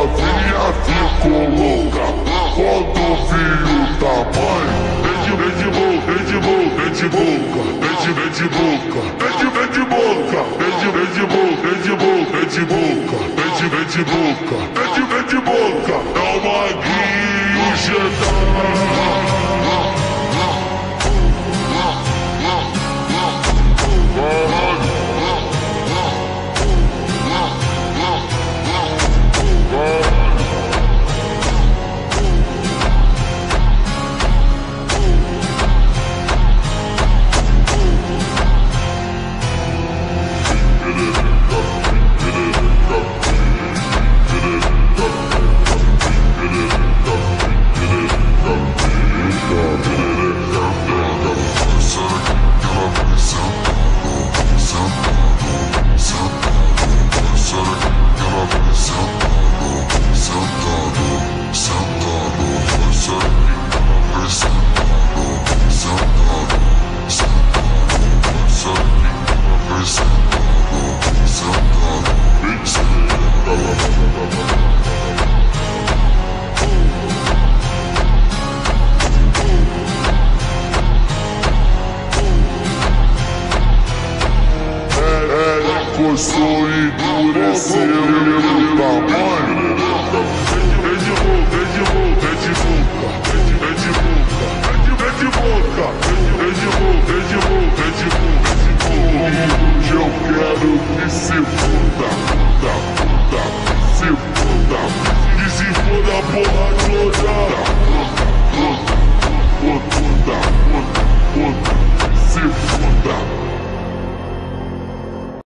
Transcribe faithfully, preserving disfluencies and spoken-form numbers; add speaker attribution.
Speaker 1: novinha ficou louca quando viu o tamanho. Vem de, vem de boca, vem de boca, vem de boca, vem de, vem de boca, vem de, vem de boca, vem de, vem de boca, vem de boca, vem de boca, vem de, vem de boca, vem de, vem de boca. É o maguinho chegando. Começou a endurecer o tamanho.